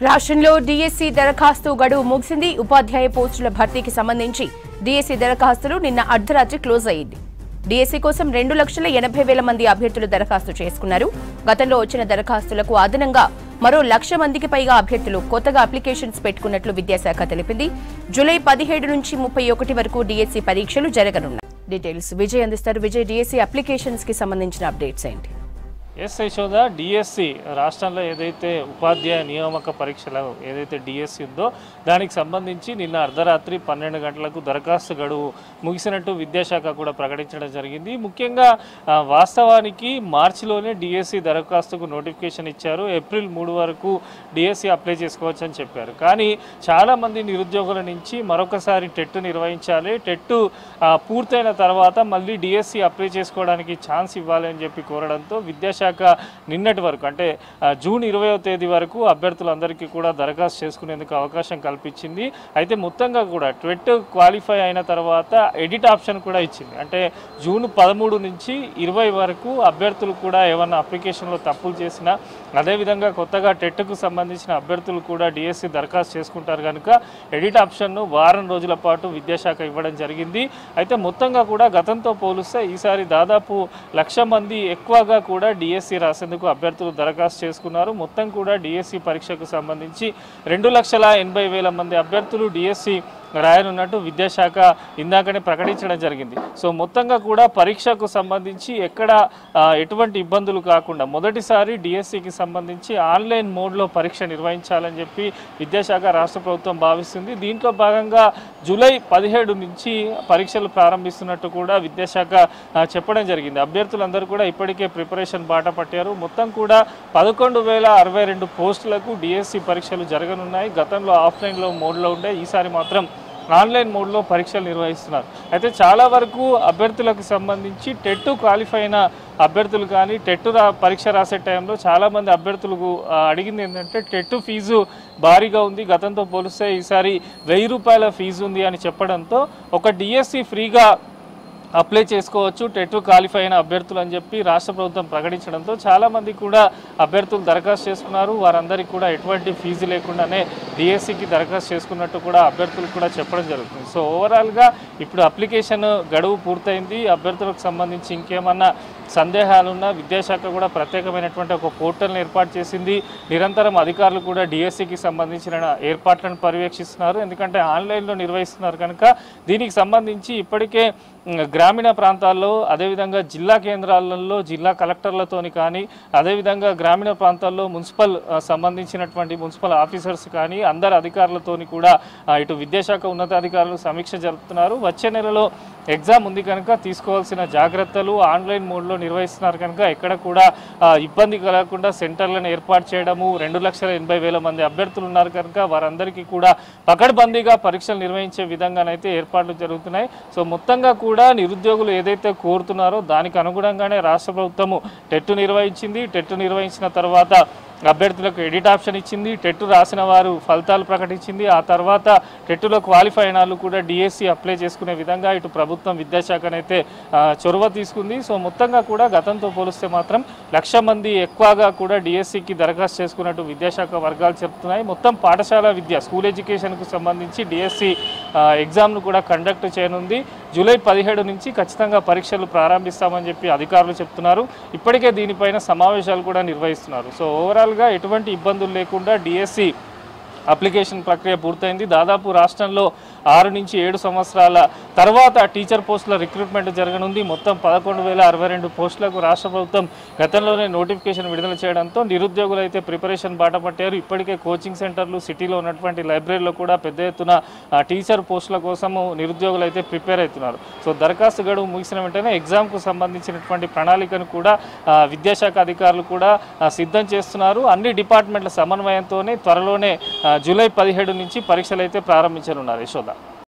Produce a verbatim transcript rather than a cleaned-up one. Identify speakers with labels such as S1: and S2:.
S1: రాష్ట్రంలో డీఎస్సీ దరఖాస్తు గడువు ముగిసింది. ఉపాధ్యాయ పోస్టుల భర్తీకి సంబంధించి డీఎస్సీ దరఖాస్తులు నిన్న అర్ధరాత్రి క్లోజ్ అయ్యింది. డీఎస్సీ కోసం రెండు లక్షల ఎనభై వేల మంది అభ్యర్థులు దరఖాస్తు చేసుకున్నారు. గతంలో వచ్చిన దరఖాస్తులకు అదనంగా మరో లక్ష మందికి పైగా అభ్యర్థులు కొత్తగా అప్లికేషన్స్ పెట్టుకున్నట్లు విద్యాశాఖ తెలిపింది. జూలై పదిహేడు నుంచి ముప్పై ఒకటి వరకు డీఎస్సీ పరీక్షలు జరగనున్నాయి. డీటెయిల్స్ విజయ్ అందిస్తారు. విజయ్, డీఎస్సీ అప్లికేషన్స్ కి సంబంధించిన అప్డేట్స్ ఏంటి?
S2: ఎస్ యశోద, డిఎస్సి రాష్ట్రంలో ఏదైతే ఉపాధ్యాయ నియామక పరీక్షలు ఏదైతే డిఎస్సి ఉందో దానికి సంబంధించి నిన్న అర్ధరాత్రి పన్నెండు గంటలకు దరఖాస్తు గడువు ముగిసినట్టు విద్యాశాఖ కూడా ప్రకటించడం జరిగింది. ముఖ్యంగా వాస్తవానికి మార్చిలోనే డిఎస్సి దరఖాస్తుకు నోటిఫికేషన్ ఇచ్చారు. ఏప్రిల్ మూడు వరకు డిఎస్సి అప్లై చేసుకోవచ్చు అని చెప్పారు. కానీ చాలామంది నిరుద్యోగుల నుంచి మరొకసారి టెట్ నిర్వహించాలి, టెట్ పూర్తయిన తర్వాత మళ్ళీ డిఎస్సి అప్లై చేసుకోవడానికి ఛాన్స్ ఇవ్వాలి అని చెప్పి కోరడంతో విద్యాశాఖ శాఖ నిన్నటి వరకు అంటే జూన్ ఇరవయో తేదీ వరకు అభ్యర్థులందరికీ కూడా దరఖాస్తు చేసుకునేందుకు అవకాశం కల్పించింది. అయితే మొత్తంగా కూడా ట్వెట్ క్వాలిఫై అయిన తర్వాత ఎడిట్ ఆప్షన్ కూడా ఇచ్చింది. అంటే జూన్ పదమూడు నుంచి ఇరవై వరకు అభ్యర్థులు కూడా ఏమన్నా అప్లికేషన్లో తప్పులు చేసినా, అదేవిధంగా కొత్తగా టెట్కు సంబంధించిన అభ్యర్థులు కూడా డిఎస్సి దరఖాస్తు చేసుకుంటారు కనుక ఎడిట్ ఆప్షన్ను వారం రోజుల పాటు విద్యాశాఖ ఇవ్వడం జరిగింది. అయితే మొత్తంగా కూడా గతంతో పోలిస్తే ఈసారి దాదాపు లక్ష మంది ఎక్కువగా కూడా డిఎస్సి రాసేందుకు అభ్యర్థులు దరఖాస్తు చేసుకున్నారు. మొత్తం కూడా డిఎస్సి పరీక్షకు సంబంధించి రెండు లక్షల ఎనభై వేల మంది అభ్యర్థులు డిఎస్సి రాయనున్నట్టు విద్యాశాఖ ఇందాకనే ప్రకటించడం జరిగింది. సో మొత్తంగా కూడా పరీక్షకు సంబంధించి ఎక్కడ ఎటువంటి ఇబ్బందులు కాకుండా మొదటిసారి డిఎస్సికి సంబంధించి ఆన్లైన్ మోడ్లో పరీక్ష నిర్వహించాలని చెప్పి విద్యాశాఖ రాష్ట్ర ప్రభుత్వం భావిస్తుంది. దీంట్లో భాగంగా జూలై పదిహేడు నుంచి పరీక్షలు ప్రారంభిస్తున్నట్టు కూడా విద్యాశాఖ చెప్పడం జరిగింది. అభ్యర్థులందరూ కూడా ఇప్పటికే ప్రిపరేషన్ బాట పట్టారు. మొత్తం కూడా పదకొండు వేల అరవై రెండు పోస్టులకు డిఎస్సి పరీక్షలు జరగనున్నాయి. గతంలో ఆఫ్లైన్లో మోడ్లో ఉండే, ఈసారి మాత్రం ఆన్లైన్ మోడ్లో పరీక్షలు నిర్వహిస్తున్నారు. అయితే చాలా వరకు అభ్యర్థులకు సంబంధించి టెట్ క్వాలిఫై అయిన అభ్యర్థులు కానీ టెట్ రా పరీక్ష రాసే టైంలో చాలామంది అభ్యర్థులకు అడిగింది ఏంటంటే టెట్ ఫీజు భారీగా ఉంది, గతంతో పోలిస్తే ఈసారి వెయ్యి రూపాయల ఫీజు ఉంది అని చెప్పడంతో ఒక డిఎస్సి ఫ్రీగా అప్లై చేసుకోవచ్చు టెట్ క్వాలిఫై అయిన అభ్యర్థులు అని చెప్పి రాష్ట్ర ప్రభుత్వం ప్రకటించడంతో చాలామంది కూడా అభ్యర్థులు దరఖాస్తు చేసుకున్నారు. వారందరికీ కూడా ఎటువంటి ఫీజు లేకుండానే డిఎస్సికి దరఖాస్తు చేసుకున్నట్టు కూడా అభ్యర్థులు కూడా చెప్పడం జరుగుతుంది. సో ఓవరాల్గా ఇప్పుడు అప్లికేషన్ గడువు పూర్తయింది. అభ్యర్థులకు సంబంధించి ఇంకేమన్నా సందేహాలున్నా విద్యాశాఖ కూడా ప్రత్యేకమైనటువంటి ఒక పోర్టల్ని ఏర్పాటు చేసింది. నిరంతరం అధికారులు కూడా డిఎస్సికి సంబంధించిన ఏర్పాట్లను పర్యవేక్షిస్తున్నారు. ఎందుకంటే ఆన్లైన్లో నిర్వహిస్తున్నారు కనుక దీనికి సంబంధించి ఇప్పటికే గ్రామీణ ప్రాంతాల్లో, అదేవిధంగా జిల్లా కేంద్రాలలో జిల్లా కలెక్టర్లతోని కానీ, అదేవిధంగా గ్రామీణ ప్రాంతాల్లో మున్సిపల్ సంబంధించినటువంటి మున్సిపల్ ఆఫీసర్స్ కానీ అందరు అధికారులతోని కూడా ఇటు విద్యాశాఖ ఉన్నతాధికారులు సమీక్ష జరుపుతున్నారు. వచ్చే నెలలో ఎగ్జామ్ ఉంది కనుక తీసుకోవాల్సిన జాగ్రత్తలు ఆన్లైన్ మోడ్లో నిర్వహిస్తున్నారు కనుక ఎక్కడ కూడా ఇబ్బంది కలగకుండా సెంటర్లను ఏర్పాటు చేయడము, రెండు లక్షల ఎనభై వేల మంది అభ్యర్థులు ఉన్నారు కనుక వారందరికీ కూడా పకడ్బందీగా పరీక్షలు నిర్వహించే విధంగానైతే ఏర్పాట్లు జరుగుతున్నాయి. సో మొత్తంగా కూడా నిరుద్యోగులు ఏదైతే కోరుతున్నారో దానికి అనుగుణంగానే రాష్ట్ర ప్రభుత్వము టెట్ నిర్వహించింది. టెట్ నిర్వహించిన తర్వాత అభ్యర్థులకు ఎడిట్ ఆప్షన్ ఇచ్చింది. టెట్ రాసిన వారు ఫలితాలు ప్రకటించింది. ఆ తర్వాత టెట్లో క్వాలిఫై అయిన వాళ్ళు కూడా డిఎస్సి అప్లై చేసుకునే విధంగా ఇటు ప్రభుత్వం విద్యాశాఖనైతే చొరవ తీసుకుంది. సో మొత్తంగా కూడా గతంతో పోలిస్తే మాత్రం లక్ష మంది ఎక్కువగా కూడా డిఎస్సికి దరఖాస్తు చేసుకున్నట్టు విద్యాశాఖ వర్గాలు చెప్తున్నాయి. మొత్తం పాఠశాల విద్య స్కూల్ ఎడ్యుకేషన్కు సంబంధించి డిఎస్సి ఎగ్జామ్ను కూడా కండక్ట్ చేయనుంది. జూలై పదిహేడు నుంచి ఖచ్చితంగా పరీక్షలు ప్రారంభిస్తామని చెప్పి అధికారులు చెప్తున్నారు. ఇప్పటికే దీనిపైన సమావేశాలు కూడా నిర్వహిస్తున్నారు. సో ఓవరాల్ ఎటువంటి ఇబ్బందులు లేకుండా డిఎస్సి అప్లికేషన్ ప్రక్రియ పూర్తయింది. దాదాపు రాష్ట్రంలో ఆరు నుంచి ఏడు సంవత్సరాల తర్వాత టీచర్ పోస్టుల రిక్రూట్మెంట్ జరగనుంది. మొత్తం పదకొండు వేల అరవై రెండు పోస్టులకు రాష్ట్ర ప్రభుత్వం గతంలోనే నోటిఫికేషన్ విడుదల చేయడంతో నిరుద్యోగులు అయితే ప్రిపరేషన్ బాట పట్టారు. ఇప్పటికే కోచింగ్ సెంటర్లు, సిటీలో ఉన్నటువంటి లైబ్రరీలో కూడా పెద్ద ఎత్తున టీచర్ పోస్టుల కోసము నిరుద్యోగులు అయితే ప్రిపేర్ అవుతున్నారు. సో దరఖాస్తు గడువు ముగిసిన వెంటనే ఎగ్జామ్కు సంబంధించినటువంటి ప్రణాళికను కూడా విద్యాశాఖ అధికారులు కూడా సిద్ధం చేస్తున్నారు. అన్ని డిపార్ట్మెంట్ల సమన్వయంతోనే త్వరలోనే జూలై పదిహేడు నుంచి పరీక్షలు అయితే ప్రారంభించనున్నారు. యశోద.